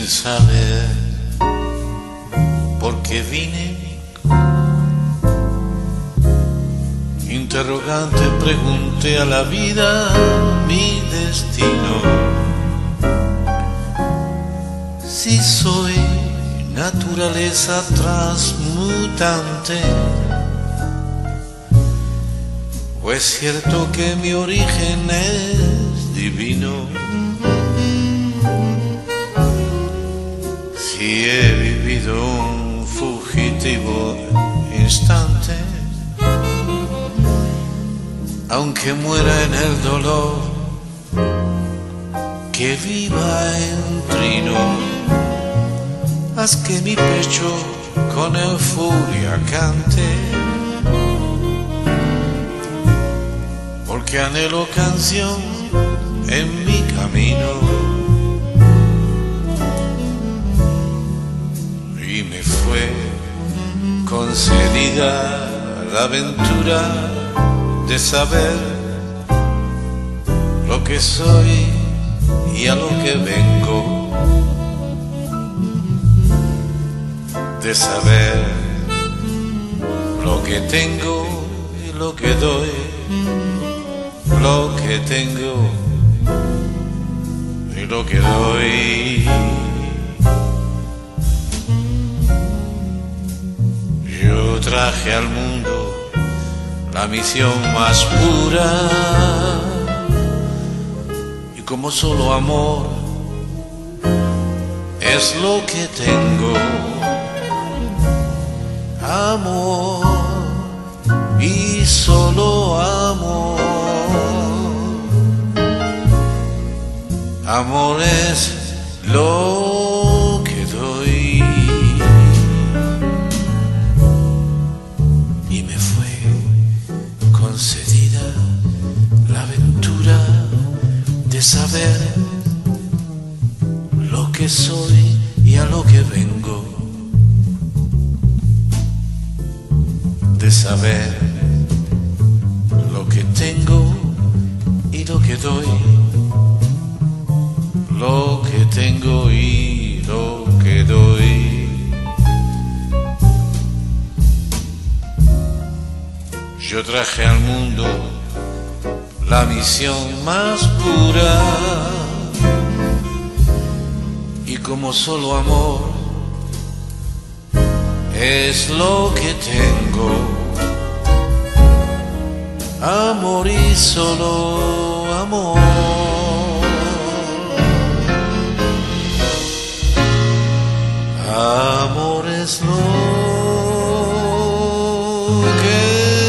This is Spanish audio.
sin saber por qué vine. Interrogante pregunté a la vida mi destino. Si soy naturaleza transmutante, o es cierto que mi origen es divino. Si he vivido un fugitivo instante, aunque muera en el dolor, que viva en trino. Haz que mi pecho con euforia cante, porque anhelo canción en mi camino. Y me fue concedida la aventura de saber lo que soy y a lo que vengo, de saber lo que tengo y lo que doy, lo que tengo y lo que doy. Yo traje al mundo la misión más pura, y como solo amor es lo que tengo, amor y solo amor. Amor es lo que doy. Y me fue concedida la aventura de saber lo que soy y a lo que vengo, de saber lo que tengo y lo que doy, lo que tengo y lo que doy. Yo traje al mundo la misión más pura, y como solo amor es lo que tengo, amor y solo amor. Amor es lo que